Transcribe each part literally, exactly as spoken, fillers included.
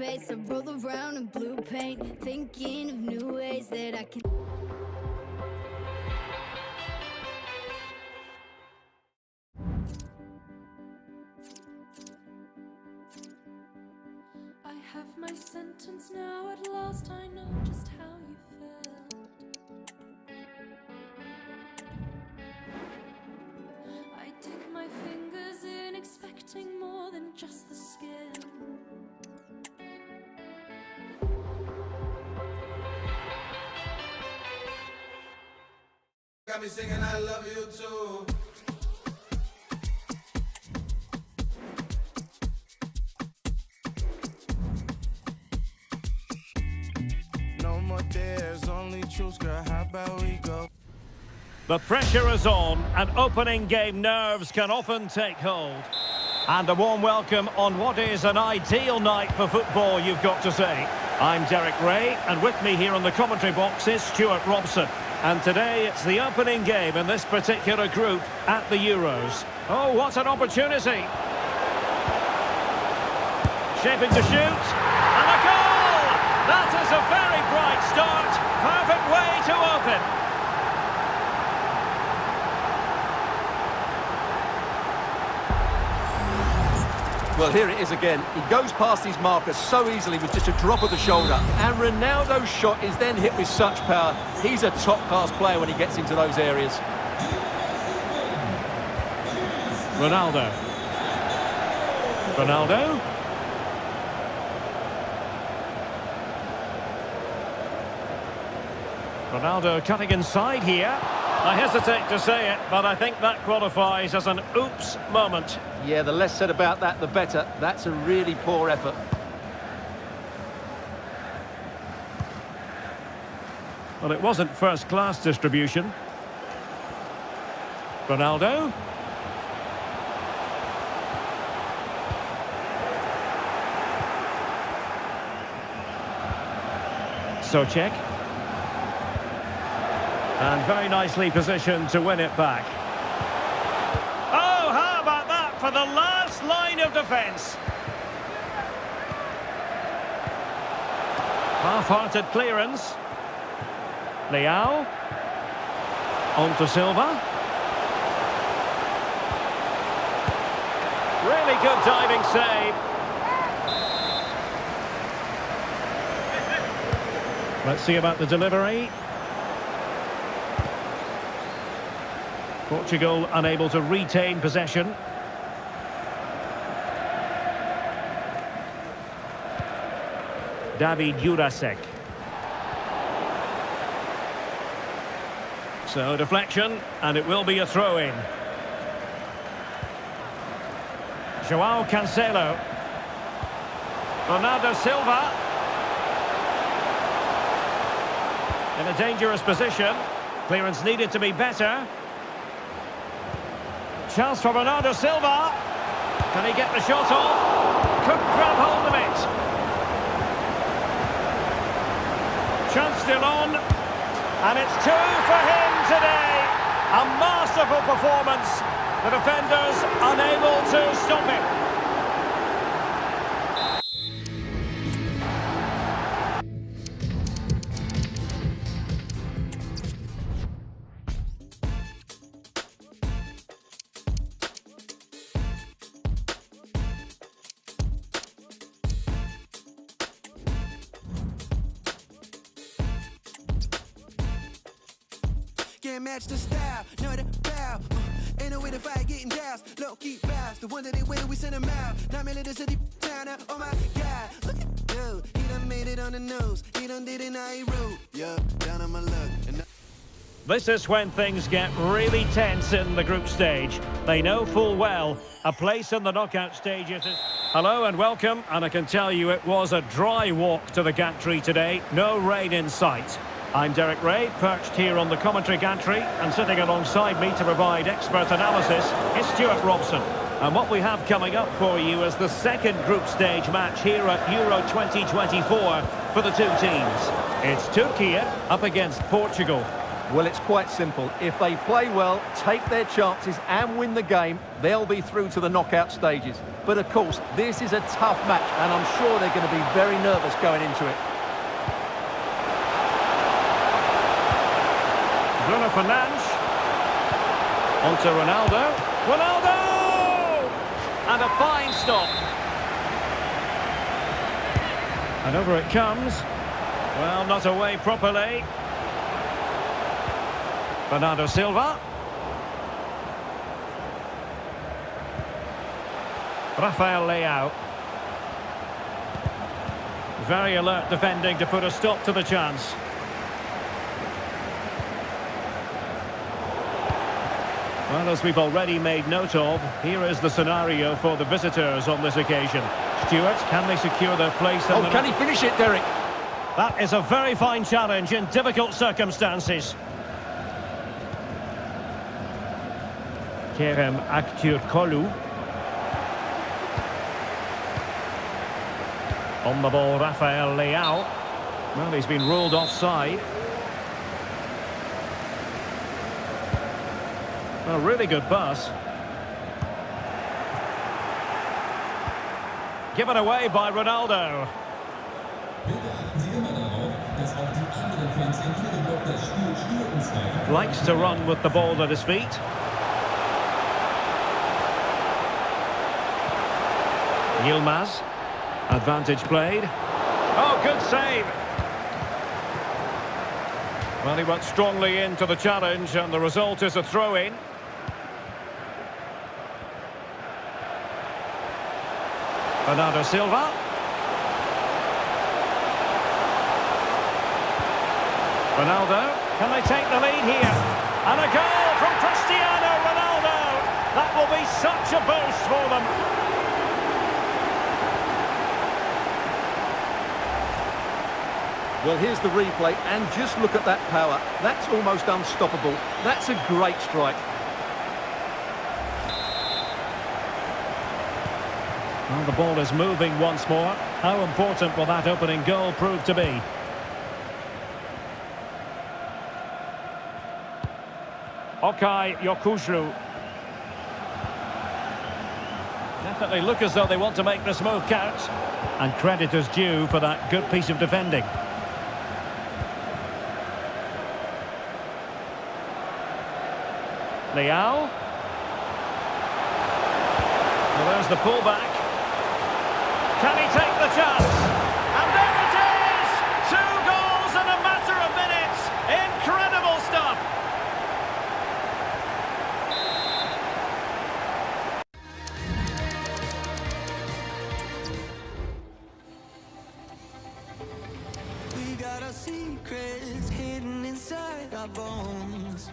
pace. I roll around in blue paint, thinking of new ways that I can. I have my sentence now, at last I know just how you felt. I dig my fingers in, expecting more than just the skin. Got me singing I love you too. No more dares, only truth, girl, how about we go? The pressure is on, and opening game nerves can often take hold. And a warm welcome on what is an ideal night for football, you've got to say. I'm Derek Ray, and with me here on the commentary box is Stuart Robson. And today it's the opening game in this particular group at the Euros. Oh, what an opportunity! Shaping to shoot, and a goal! That is a very bright start, perfect way to open. Well, here it is again. He goes past his marker so easily with just a drop of the shoulder. And Ronaldo's shot is then hit with such power. He's a top-class player when he gets into those areas. Ronaldo. Ronaldo. Ronaldo cutting inside here. I hesitate to say it, but I think that qualifies as an oops moment. Yeah, the less said about that, the better. That's a really poor effort. Well, it wasn't first-class distribution. Ronaldo. Socek. And very nicely positioned to win it back. Oh, how about that for the last line of defence? Half-hearted clearance. Leao. On to Silva. Really good diving save. Let's see about the delivery. Portugal unable to retain possession. David Jurasek. So deflection, and it will be a throw-in. João Cancelo. Bernardo Silva. In a dangerous position. Clearance needed to be better. Chance for Bernardo Silva. Can he get the shot off? Couldn't grab hold of it. Chance still on. And it's two for him today. A masterful performance. The defenders unable to stop him. Can't match the style, know the bow. Uh, ain't no way to fight getting doused. Low key bows, the one that they win, we send them out. Not merely the city towner, oh my god. Look at dude, he done made it on the nose. He done did it, now he rude. Yeah, down on my luck. And this is when things get really tense in the group stage. They know full well a place in the knockout stages is... Hello and welcome, and I can tell you it was a dry walk to the gantry today. No rain in sight. I'm Derek Ray, perched here on the commentary gantry, and sitting alongside me to provide expert analysis is Stuart Robson. And what we have coming up for you is the second group stage match here at Euro twenty twenty-four for the two teams. It's Turkey up against Portugal. Well, it's quite simple. If they play well, take their chances and win the game, they'll be through to the knockout stages. But of course, this is a tough match, and I'm sure they're going to be very nervous going into it. Bruno Fernandes. On to Ronaldo. Ronaldo! And a fine stop. And over it comes. Well, not away properly. Bernardo Silva. Rafael Leao. Very alert defending to put a stop to the chance. Well, as we've already made note of, here is the scenario for the visitors on this occasion. Stuart, can they secure their place in Oh, the... can he finish it, Derek? That is a very fine challenge in difficult circumstances. Kerem Aktürkoğlu. On the ball, Rafael Leao. Well, he's been ruled offside. A really good pass. Given away by Ronaldo. Likes to run with the ball at his feet. Yilmaz. Advantage played. Oh, good save. Well, he went strongly into the challenge, and the result is a throw-in. Bernardo Silva. Ronaldo. Can they take the lead here? And a goal from Cristiano Ronaldo. That will be such a boost for them. Well, here's the replay, and just look at that power. That's almost unstoppable. That's a great strike. Well, the ball is moving once more. How important will that opening goal prove to be? Okay, Yokuşlu. Definitely look as though they want to make this move count. And credit is due for that good piece of defending. Leao. Well, there's the pullback. Can he take the chance? And there it is! Two goals in a matter of minutes. Incredible stuff. We got our secrets hidden inside our bones.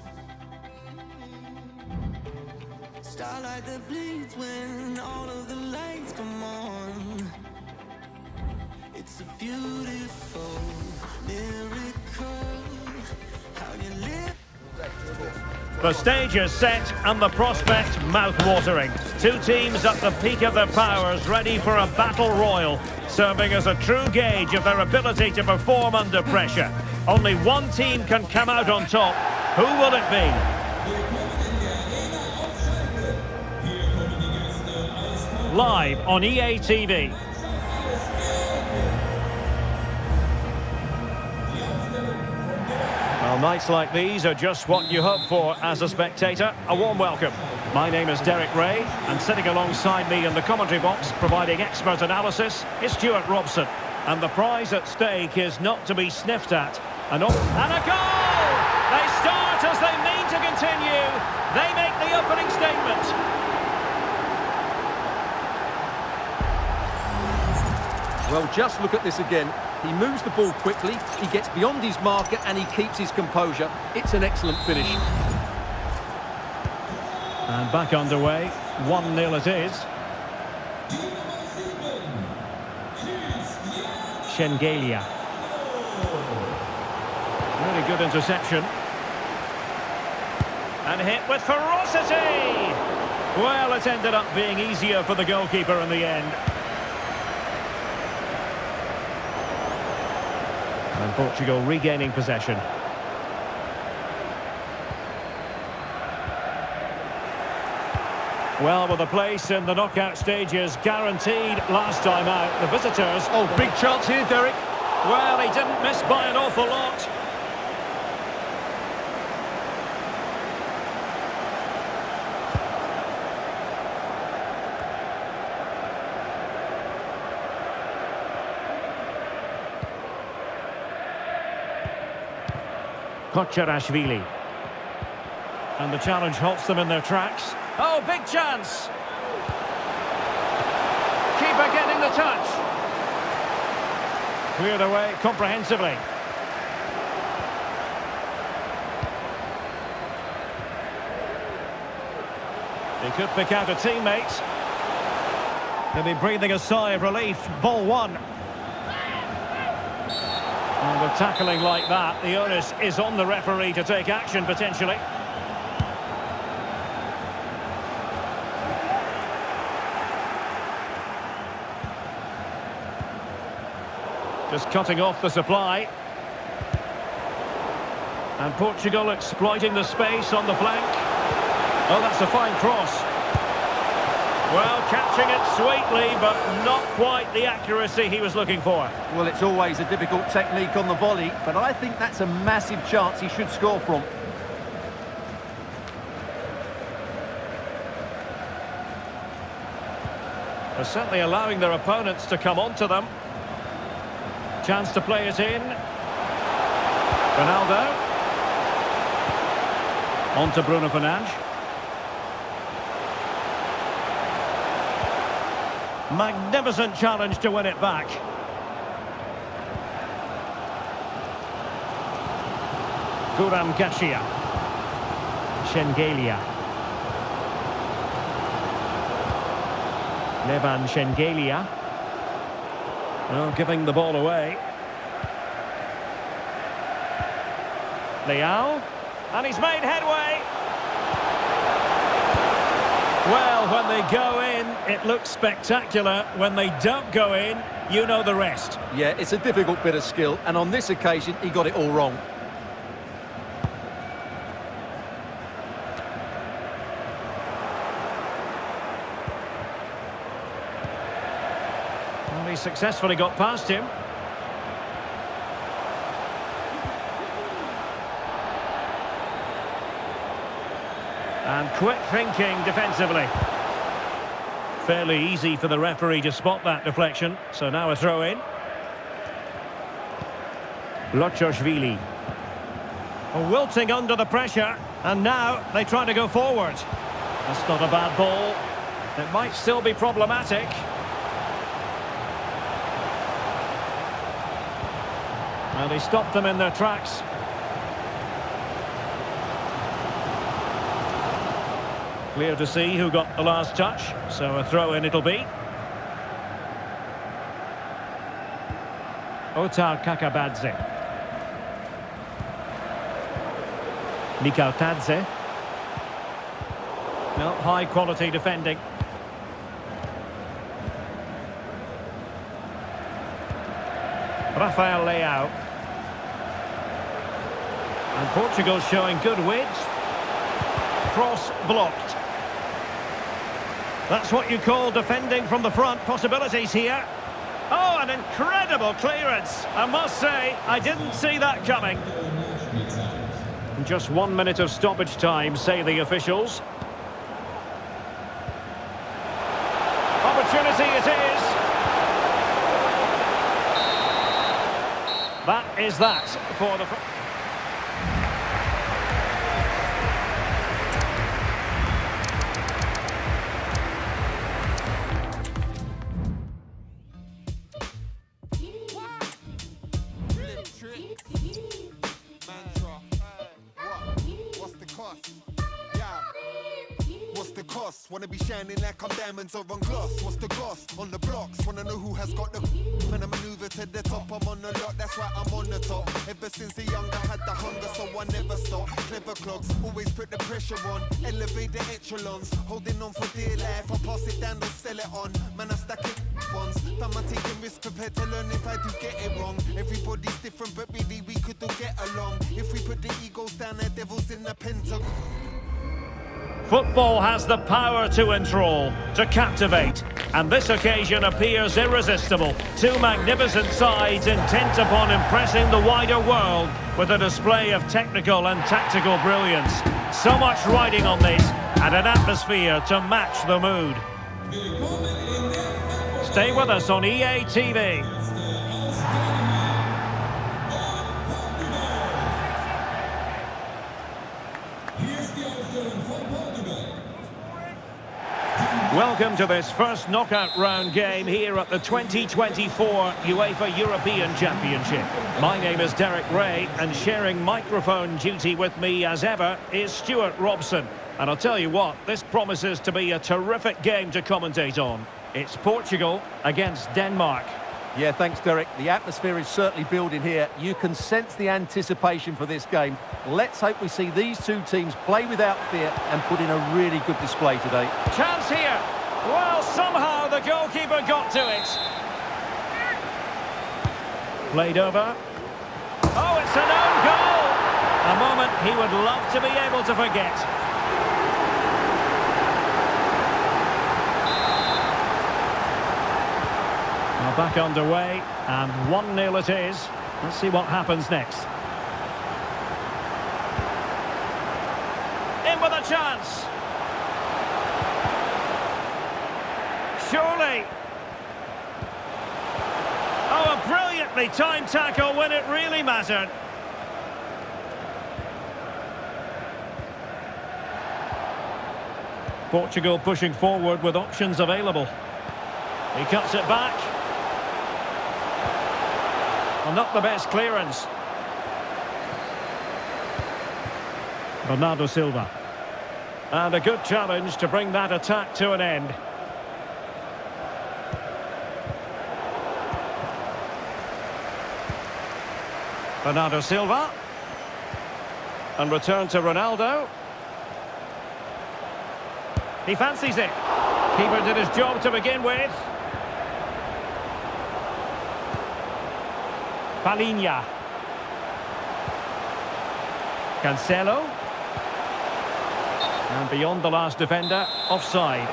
Starlight that bleeds when all of the lights come on. It's a beautiful miracle how you live. The stage is set and the prospect mouth-watering. Two teams at the peak of their powers, ready for a battle royal, serving as a true gauge of their ability to perform under pressure. Only one team can come out on top. Who will it be? Live on E A T V. Well, nights like these are just what you hope for as a spectator. A warm welcome. My name is Derek Ray, and sitting alongside me in the commentary box, providing expert analysis, is Stuart Robson. And the prize at stake is not to be sniffed at. And, and a goal! They start as they mean to continue. They make the opening statement. Well, just look at this again. He moves the ball quickly, he gets beyond his marker, and he keeps his composure. It's an excellent finish. And back underway, one nil it is. Shengelia. Really good interception. And hit with ferocity! Well, it ended up being easier for the goalkeeper in the end. And Portugal regaining possession. Well, with a place in the knockout stages guaranteed last time out, the visitors... Oh, big chance here, Derek. Well, he didn't miss by an awful lot. Kocherashvili. And the challenge halts them in their tracks. Oh, big chance! Keeper getting the touch. Cleared away comprehensively. He could pick out a teammate. He'll be breathing a sigh of relief. Ball one. And with tackling like that, the onus is on the referee to take action, potentially. Just cutting off the supply. And Portugal exploiting the space on the flank. Oh, that's a fine cross. Well, catching it sweetly, but not quite the accuracy he was looking for. Well, it's always a difficult technique on the volley, but I think that's a massive chance he should score from. They're certainly allowing their opponents to come onto them. Chance to play it in. Ronaldo. On to Bruno Fernandes. Magnificent challenge to win it back. Guram Gashia. Shengelia. Levan Shengelia. Oh, giving the ball away. Leao. And he's made headway. Well, when they go in, it looks spectacular. When they don't go in, you know the rest. Yeah, it's a difficult bit of skill, and on this occasion, he got it all wrong. Well, he successfully got past him. And quick thinking defensively. Fairly easy for the referee to spot that deflection. So now a throw in. Lochoshvili. Wilting under the pressure. And now they try to go forward. That's not a bad ball. It might still be problematic. And he stopped them in their tracks. Clear to see who got the last touch, so a throw-in it'll be. Otar Kakabadze. Mikautadze. No, high-quality defending. Rafael Leao. And Portugal showing good width. Cross blocked. That's what you call defending from the front. Possibilities here. Oh, an incredible clearance. I must say, I didn't see that coming. Just one minute of stoppage time, say the officials. Opportunity it is. That is that for the... Wanna be shining like I'm diamonds or on gloss. What's the gloss on the blocks? Wanna know who has got the... When I maneuver to the top, I'm on the lot. That's why I'm on the top. Ever since a young, I had the hunger, so I never stop. Clever clocks, always put the pressure on. Elevate the echelons, holding on for dear life. I pass it down, don't sell it on. Man, I stack it ones. Fam, I taking risks, prepared to learn if I do get it wrong. Everybody's different, but really we could all get along. If we put the egos down, the devil's in the pentagon. Football has the power to enthrall, to captivate, and this occasion appears irresistible. Two magnificent sides intent upon impressing the wider world with a display of technical and tactical brilliance. So much riding on this, and an atmosphere to match the mood. Stay with us on E A T V. Welcome to this first knockout round game here at the twenty twenty-four UEFA European Championship. My name is Derek Ray, and sharing microphone duty with me as ever is Stuart Robson. And I'll tell you what, this promises to be a terrific game to commentate on. It's Portugal against Denmark. Yeah, thanks, Derek. The atmosphere is certainly building here. You can sense the anticipation for this game. Let's hope we see these two teams play without fear and put in a really good display today. Chance here. Well, somehow the goalkeeper got to it. Played over. Oh, it's an own goal. A moment he would love to be able to forget. Now back underway, and one nil it is. Let's see what happens next. In with a chance. Surely. Oh, a brilliantly timed tackle when it really mattered. Portugal pushing forward with options available. He cuts it back. Well, not the best clearance. Bernardo Silva. And a good challenge to bring that attack to an end. Bernardo Silva. And return to Ronaldo. He fancies it. Keeper did his job to begin with. Palinha. Cancelo. And beyond the last defender, offside.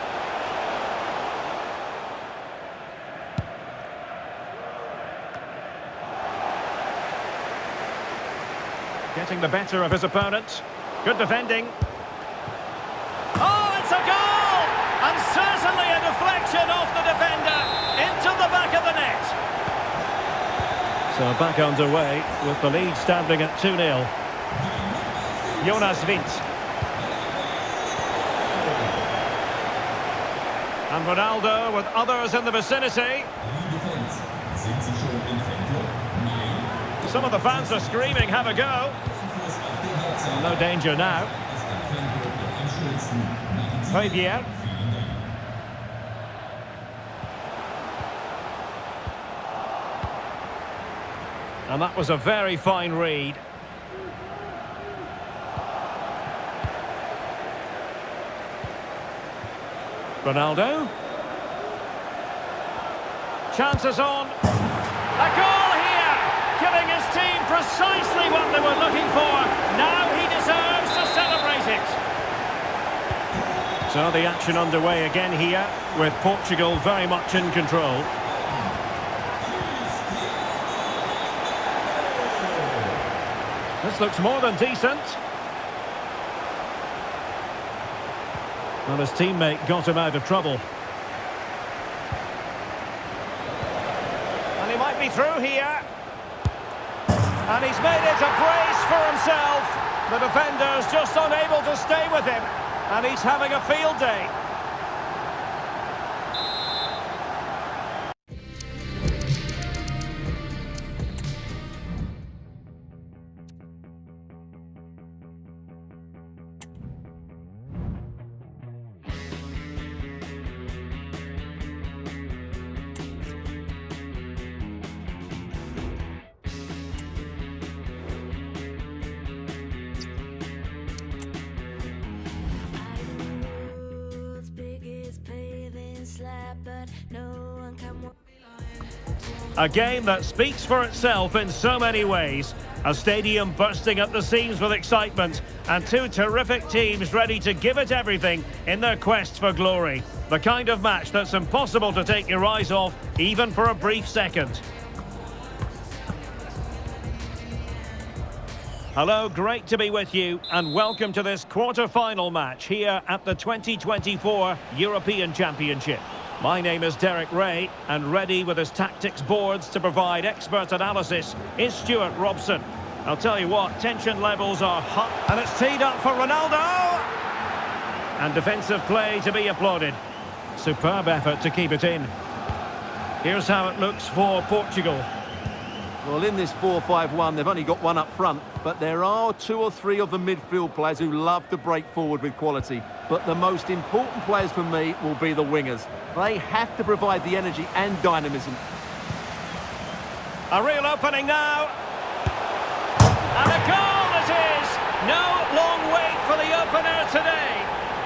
Getting the better of his opponent. Good defending. Oh, it's a goal! And certainly a deflection off the defender into the back of the net. So back underway with the lead standing at two nil. Jonas Vint. And Ronaldo with others in the vicinity. Some of the fans are screaming, have a go. No danger now. Javier. And that was a very fine read. Ronaldo. Chances on. A goal here! Giving his team precisely what they were looking for. Now he deserves to celebrate it. So the action underway again here, with Portugal very much in control. This looks more than decent. Well, his teammate got him out of trouble. And he might be through here. And he's made it a brace for himself. The defender's just unable to stay with him. And he's having a field day. But no one can walk me line. A game that speaks for itself in so many ways. A stadium bursting at the seams with excitement, and two terrific teams ready to give it everything in their quest for glory. The kind of match that's impossible to take your eyes off, even for a brief second. Hello, great to be with you, and welcome to this quarter-final match here at the twenty twenty-four European Championship. My name is Derek Ray, and ready with his tactics boards to provide expert analysis is Stuart Robson. I'll tell you what, tension levels are hot, and it's teed up for Ronaldo! And defensive play to be applauded. Superb effort to keep it in. Here's how it looks for Portugal. Well, in this four five one, they've only got one up front, but there are two or three of the midfield players who love to break forward with quality. But the most important players for me will be the wingers. They have to provide the energy and dynamism. A real opening now. And a goal it is! No long wait for the opener today.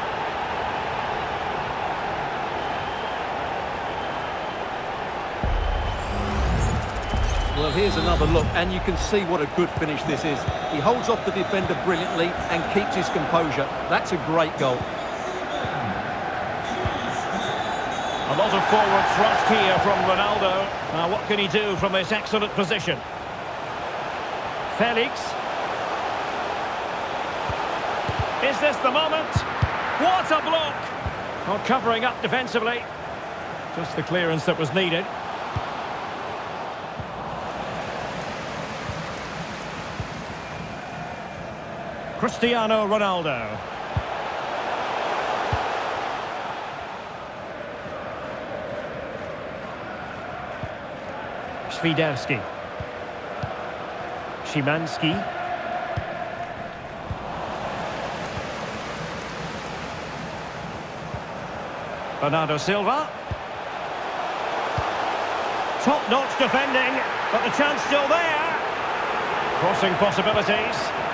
Well, here's another look, and you can see what a good finish this is. He holds off the defender brilliantly and keeps his composure. That's a great goal. A lot of forward thrust here from Ronaldo. Now, what can he do from this excellent position? Felix. Is this the moment? What a block! Well, covering up defensively. Just the clearance that was needed. Cristiano Ronaldo. Świderski. Szymanski. Bernardo Silva. Top-notch defending, but the chance still there. Crossing possibilities.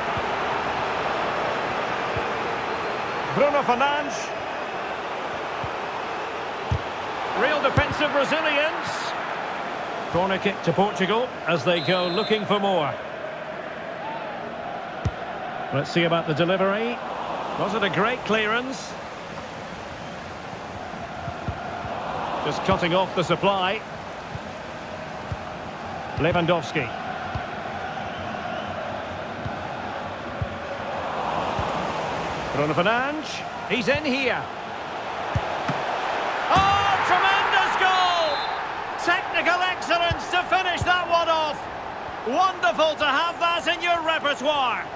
Bruno Fernandes. Real defensive resilience. Corner kick to Portugal as they go looking for more. Let's see about the delivery. Was it a great clearance? Just cutting off the supply. Lewandowski. Bruno Fernandes, he's in here. Oh, tremendous goal! Technical excellence to finish that one off. Wonderful to have that in your repertoire.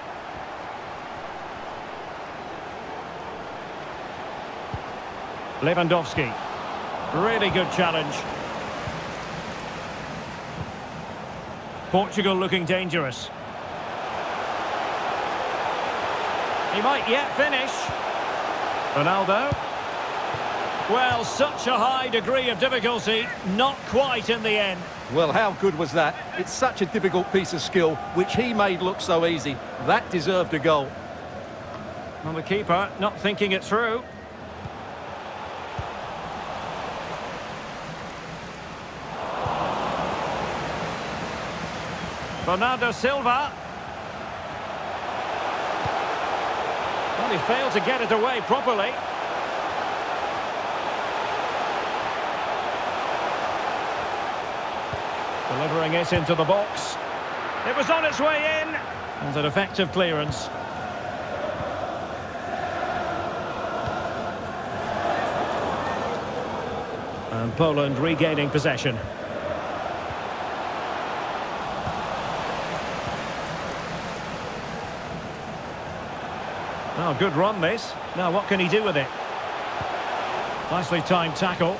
Lewandowski, really good challenge. Portugal looking dangerous. He might yet finish. Ronaldo. Well, such a high degree of difficulty, not quite in the end. Well, how good was that? It's such a difficult piece of skill, which he made look so easy. That deserved a goal. Well, the keeper not thinking it through. Bernardo Silva. Well, he failed to get it away properly. Delivering it into the box. It was on its way in. And an effective clearance. And Poland regaining possession. Oh, good run this. Now what can he do with it? Nicely timed tackle.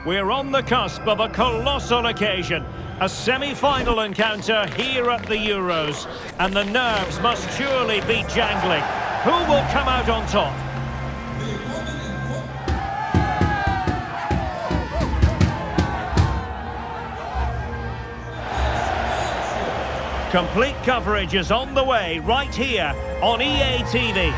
we're on the cusp of a colossal occasion. A semi-final encounter here at the Euros. And the nerves must surely be jangling. Who will come out on top? Complete coverage is on the way right here on E A T V.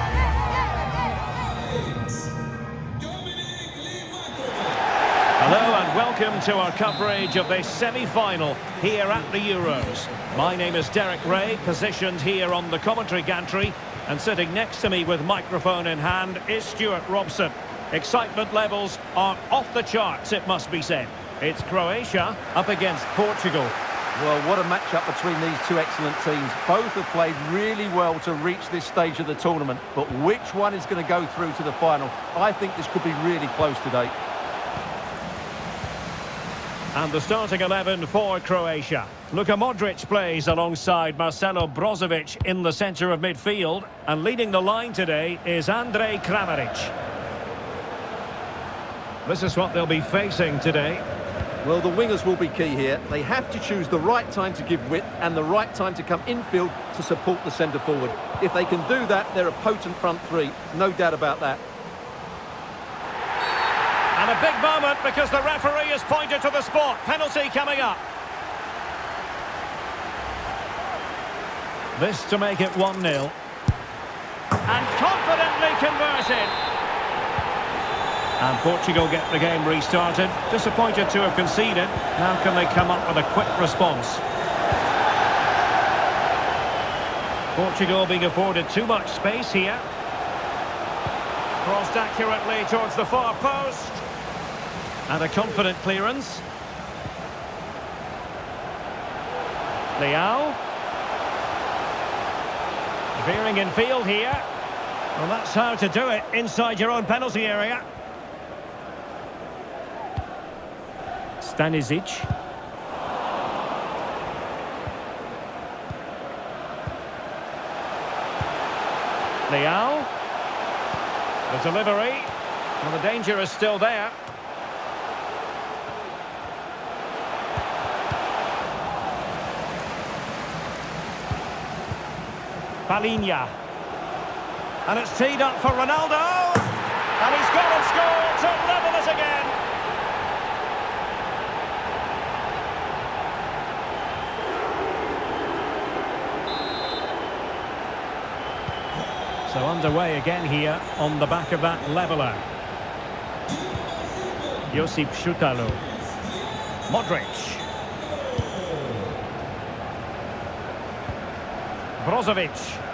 Hello and welcome to our coverage of this semi-final here at the Euros. My name is Derek Ray, positioned here on the commentary gantry, and sitting next to me with microphone in hand is Stuart Robson. Excitement levels are off the charts, it must be said. It's Croatia up against Portugal. Well, what a match-up between these two excellent teams. Both have played really well to reach this stage of the tournament, but which one is going to go through to the final? I think this could be really close today. And the starting eleven for Croatia. Luka Modric plays alongside Marcelo Brozovic in the centre of midfield. And leading the line today is Andrej Kramaric. This is what they'll be facing today. Well, the wingers will be key here. They have to choose the right time to give width and the right time to come infield to support the centre forward. If they can do that, they're a potent front three. No doubt about that. And a big moment because the referee has pointed to the spot. Penalty coming up. This to make it one nil. And confidently converted. And Portugal get the game restarted. Disappointed to have conceded. Now can they come up with a quick response? Portugal being afforded too much space here. Crossed accurately towards the far post. And a confident clearance. Leao. Veering in field here. Well, that's how to do it inside your own penalty area. Stanisic. Leao. The delivery. Well, the danger is still there. Palinha. And it's teed up for Ronaldo. And he's gone and scored to level it again. So underway again here on the back of that leveller. Josip Šutalo. Modric. Brozovic.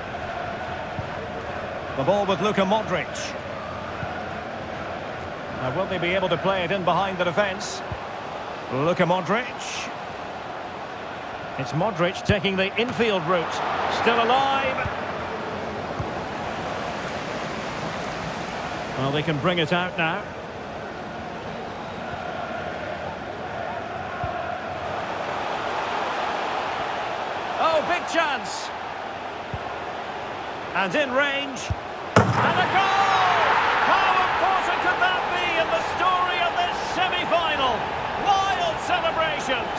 The ball with Luka Modric. Now will they be able to play it in behind the defence? Luka Modric. It's Modric taking the infield route. Still alive. Well, they can bring it out now. Oh, big chance. And in range. And a goal! How important could that be in the story of this semi-final? Wild celebrations.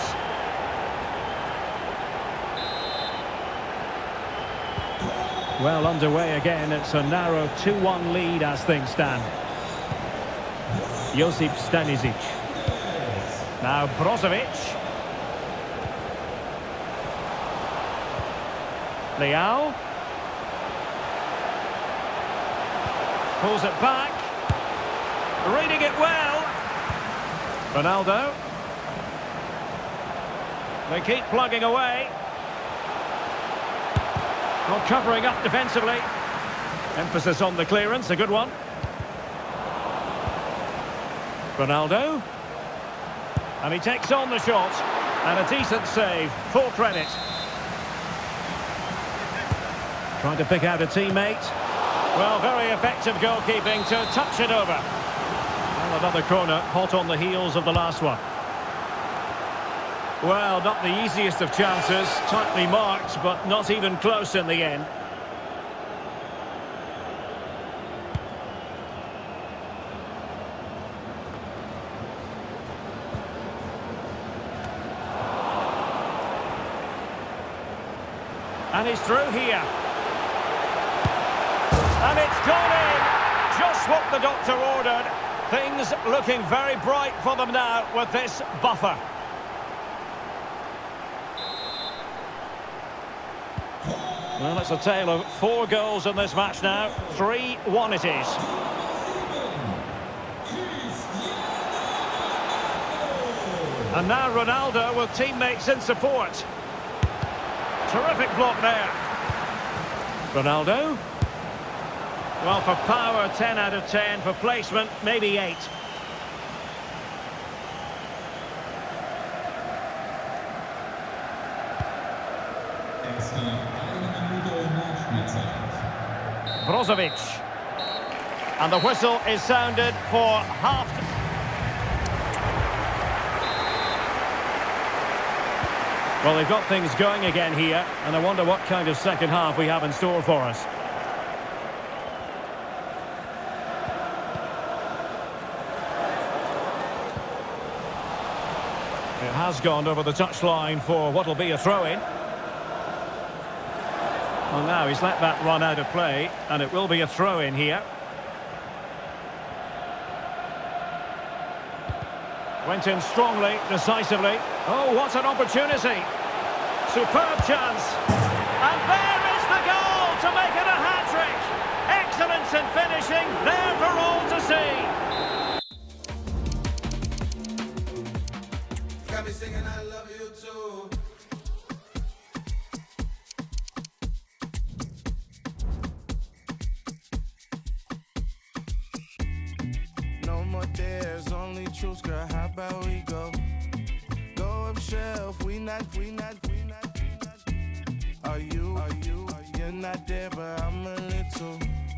Well, underway again. It's a narrow two one lead as things stand. Josip Stanisic. Now Brozovic. Leao. Pulls it back. Reading it well. Ronaldo. They keep plugging away. Well, covering up defensively. Emphasis on the clearance, a good one. Ronaldo. And he takes on the shot. And a decent save. Full credit. Trying to pick out a teammate. Well, very effective goalkeeping to touch it over. Well, another corner, hot on the heels of the last one. Well, not the easiest of chances, tightly marked, but not even close in the end. And he's through here. And it's gone in. Just what the doctor ordered. Things looking very bright for them now with this buffer. Well, it's a tale of four goals in this match now. three one it is. And now Ronaldo with teammates in support. Terrific block there. Ronaldo. Well, for power, ten out of ten. For placement, maybe eight. Brozovic. And the whistle is sounded for half. Well, they've got things going again here, and I wonder what kind of second half we have in store for us. It has gone over the touchline for what will be a throw-in. Well, now he's let that run out of play, and it will be a throw-in here. Went in strongly, decisively. Oh, what an opportunity. Superb chance. And there is the goal to make it a hat-trick. Excellence in finishing, there for all to see. Got me singing I love you too. No more dares, only truths, girl, how about we go? Go up shelf, we not, we not, we not, we not. Are you, are you, you're not there, but I'm a little.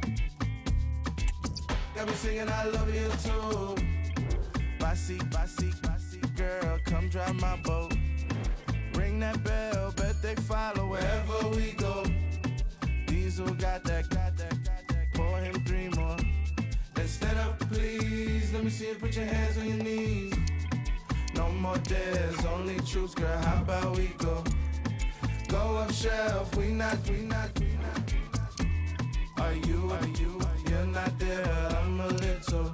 Got me singing I love you too. Bossy, bossy, bossy, girl, come drive my boat. Ring that bell, bet they follow wherever we go. Diesel got that, got that, got that, pour him three more. Let's stand up, please. Let me see you put your hands on your knees. No more dares, only truths, girl. How about we go? Go up shelf, we not, we not, we not, we not. Are you, are you, you're not there, I'm a little.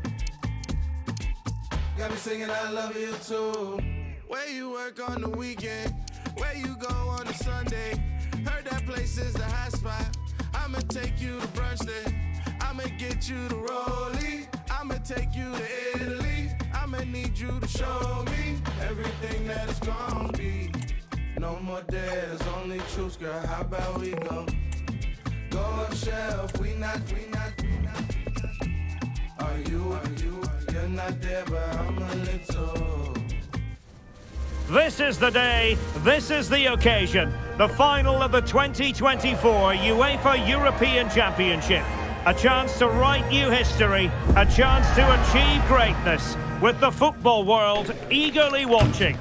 Got me singing I love you too. Where you work on the weekend, where you go on a Sunday. Heard that place is the hot spot. I'ma take you to brunch there. I'ma get you to Rollie. I'ma take you to Italy. I'ma need you to show me everything that it's gonna be. No more dares, only truths, girl. How about we go? Go up shelf, we not, we not, we not, we not. Are you, are you, you're not there, but I'm a little. This is the day, this is the occasion. The final of the twenty twenty-four UEFA European Championship. A chance to write new history, a chance to achieve greatness, with the football world eagerly watching.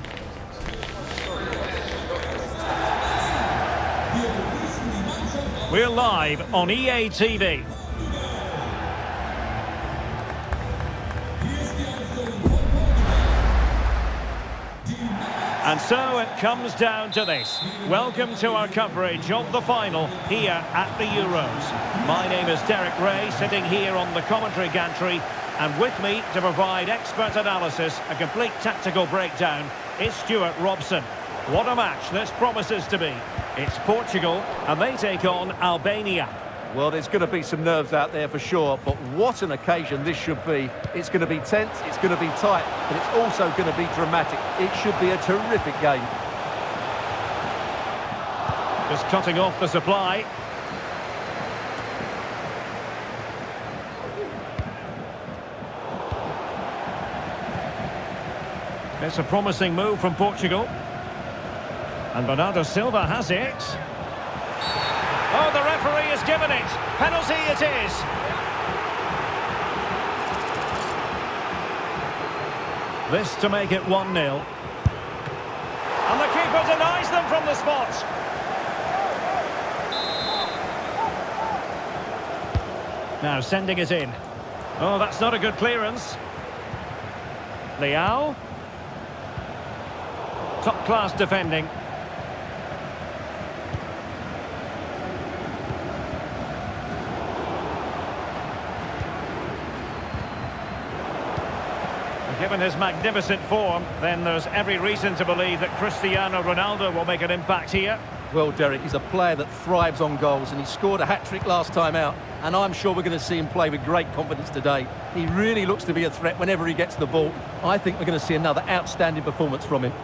We're live on E A T V. And so it comes down to this. Welcome to our coverage of the final here at the Euros. My name is Derek Ray, sitting here on the commentary gantry, and with me to provide expert analysis, a complete tactical breakdown, is Stuart Robson. What a match this promises to be. It's Portugal, and they take on Albania. Well, there's going to be some nerves out there for sure, but what an occasion this should be. It's going to be tense, it's going to be tight, but it's also going to be dramatic. It should be a terrific game. Just cutting off the supply. It's a promising move from Portugal. And Bernardo Silva has it. Oh, the referee has given it. Penalty it is. This to make it one nil. And the keeper denies them from the spot. Now sending it in. Oh, that's not a good clearance. Leao. Top-class defending. Given his magnificent form, then there's every reason to believe that Cristiano Ronaldo will make an impact here. Well, Derek, he's a player that thrives on goals, and he scored a hat-trick last time out, and I'm sure we're going to see him play with great confidence today. He really looks to be a threat whenever he gets the ball. I think we're going to see another outstanding performance from him.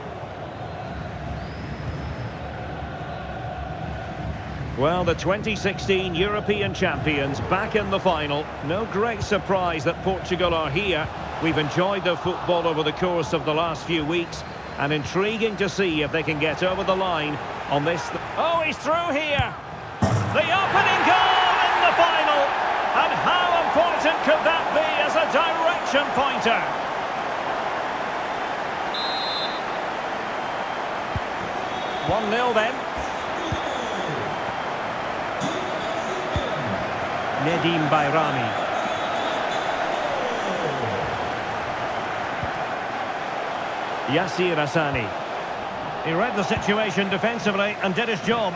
Well, the twenty sixteen European champions back in the final. No great surprise that Portugal are here. We've enjoyed their football over the course of the last few weeks, and intriguing to see if they can get over the line on this. Oh, he's through here! The opening goal in the final! And how important could that be as a direction pointer? one nil then. Nedim Bayrami. Yassir Hassani. He read the situation defensively and did his job.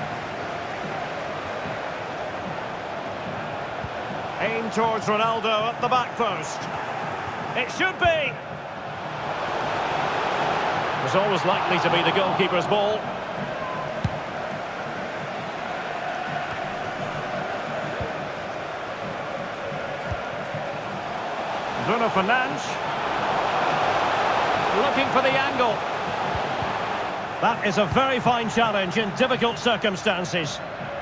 Aim towards Ronaldo at the back post. It should be. It was always likely to be the goalkeeper's ball. Bruno Fernandes. Looking for the angle. That is a very fine challenge in difficult circumstances.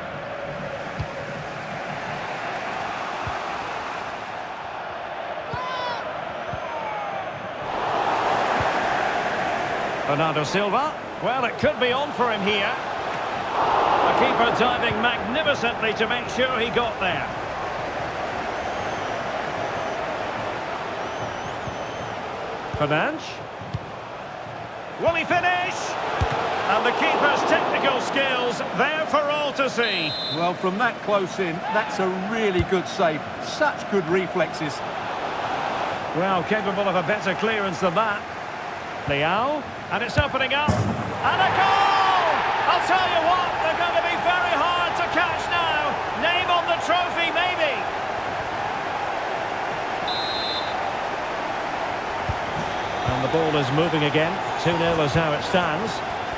Bernardo Silva. Well, it could be on for him here. The keeper diving magnificently to make sure he got there. Fernandes. Will he finish? And the keeper's technical skills there for all to see. Well, from that close in, that's a really good save. Such good reflexes. Well, capable of a better clearance than that. Leao, and it's opening up. And a goal! I'll tell you what, they're going to be very hard to catch now. Name on the trophy, maybe. And the ball is moving again. two nil is how it stands.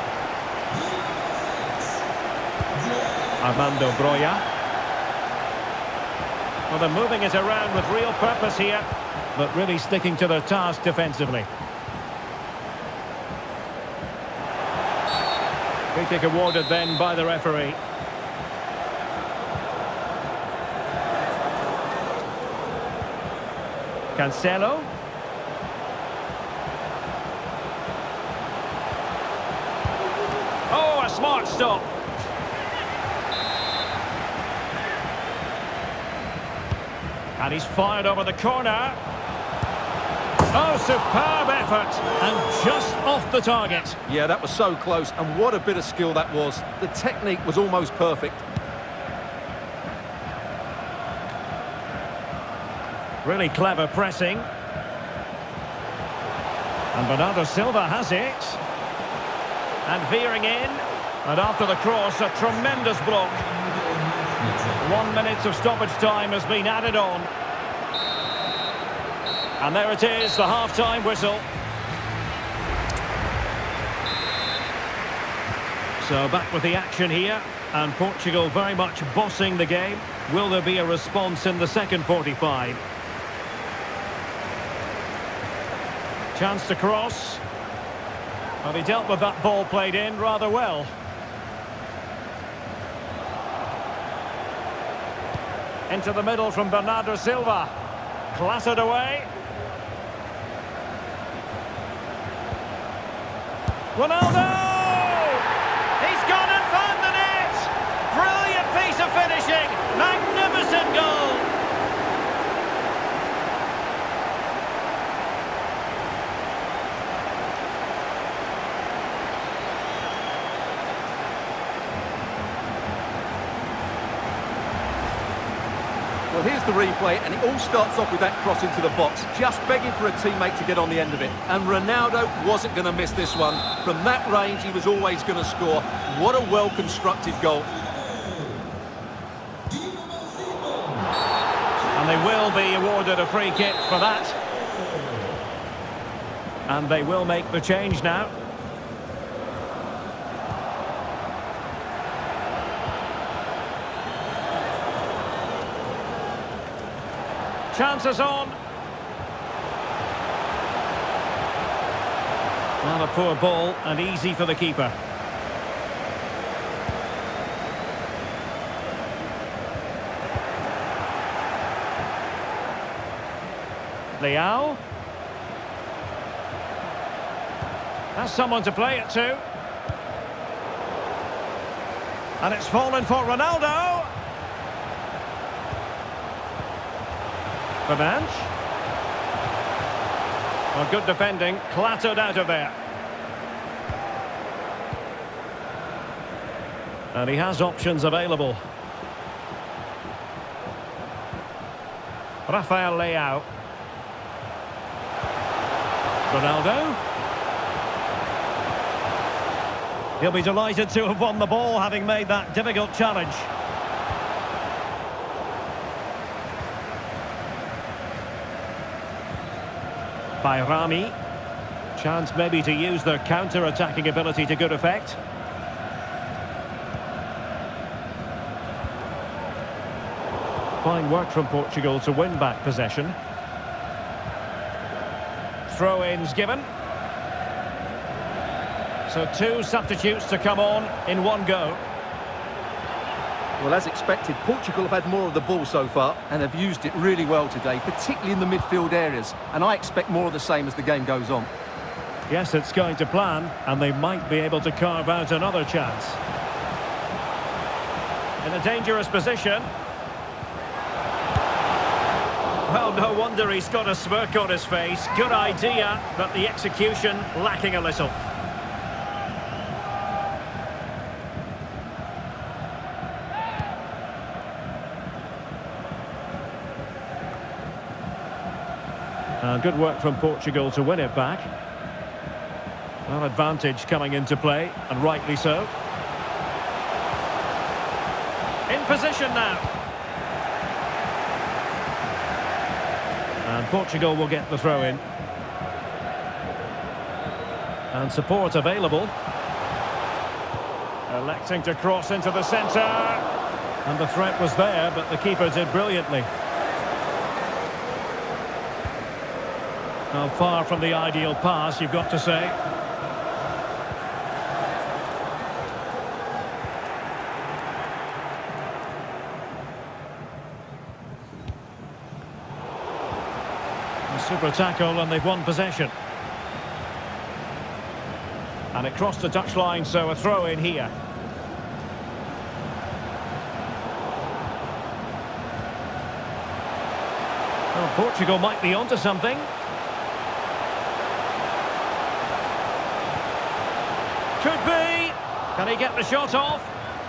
Armando Broja. Well, they're moving it around with real purpose here, but really sticking to their task defensively. Free kick awarded then by the referee. Cancelo. Oh, a smart stop. And he's fired over the corner. Oh, superb effort. And just off the target. Yeah, that was so close. And what a bit of skill that was. The technique was almost perfect. Really clever pressing. And Bernardo Silva has it. And veering in. And after the cross, a tremendous block. One minute of stoppage time has been added on. And there it is, the half-time whistle. So back with the action here. And Portugal very much bossing the game. Will there be a response in the second forty-five? Chance to cross. Well, he dealt with that ball played in rather well. Into the middle from Bernardo Silva. Clattered away. Ronaldo! He's gone and found the net! Brilliant piece of finishing. Magnificent goal. Well, here's the replay, and it all starts off with that cross into the box, just begging for a teammate to get on the end of it. And Ronaldo wasn't going to miss this one. From that range, he was always going to score. What a well-constructed goal. And they will be awarded a free kick for that. And they will make the change now. Chances on. Well, a poor ball and easy for the keeper. Leao. Has someone to play it to. And it's fallen for Ronaldo. Fernandes. Well, good defending, clattered out of there. And he has options available. Rafael Leao. Ronaldo. He'll be delighted to have won the ball, having made that difficult challenge. By Rami. Chance maybe to use their counter-attacking ability to good effect. Fine work from Portugal to win back possession. Throw-ins given. So two substitutes to come on in one go. Well, as expected, Portugal have had more of the ball so far and have used it really well today, particularly in the midfield areas. And I expect more of the same as the game goes on. Yes, it's going to plan, and they might be able to carve out another chance. In a dangerous position. Well, no wonder he's got a smirk on his face. Good idea, but the execution lacking a little. Uh, good work from Portugal to win it back. Well, advantage coming into play, and rightly so. In position now. And Portugal will get the throw in. And support available. Electing to cross into the centre. And the threat was there, but the keeper did brilliantly. Well, far from the ideal pass, you've got to say. A super tackle, and they've won possession. And it crossed the touchline, so a throw in here. Well, Portugal might be onto something. Could be. Can he get the shot off?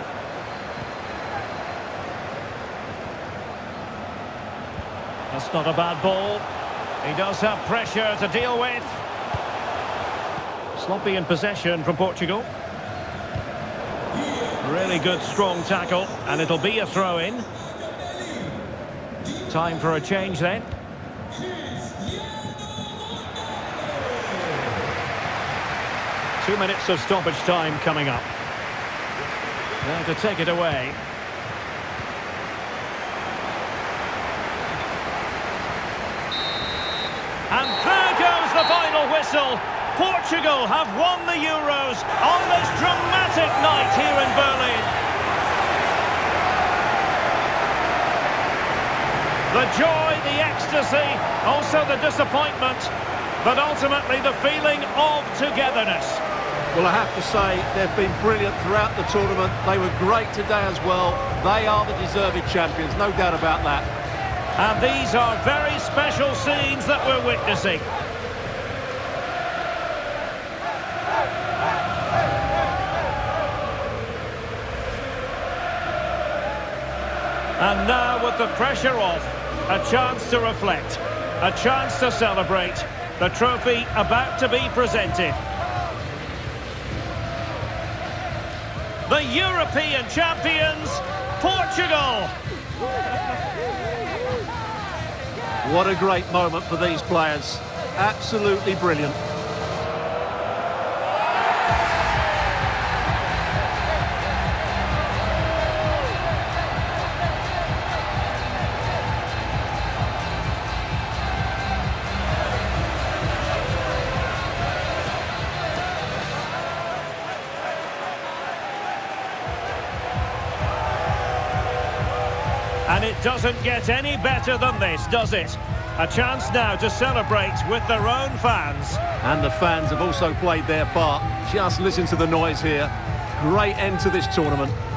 That's not a bad ball. He does have pressure to deal with. Sloppy in possession from Portugal. Really good, strong tackle, and it'll be a throw-in. Time for a change then. Two minutes of stoppage time coming up. Now to take it away. And there goes the final whistle. Portugal have won the Euros on this dramatic night here in Berlin. The joy, the ecstasy, also the disappointment, but ultimately the feeling of togetherness. Well, I have to say, they've been brilliant throughout the tournament. They were great today as well. They are the deserving champions, no doubt about that. And these are very special scenes that we're witnessing. And now, with the pressure off, a chance to reflect, a chance to celebrate. The trophy about to be presented. The European champions, Portugal! What a great moment for these players. Absolutely brilliant. And it doesn't get any better than this, does it? A chance now to celebrate with their own fans. And the fans have also played their part. Just listen to the noise here. Great end to this tournament.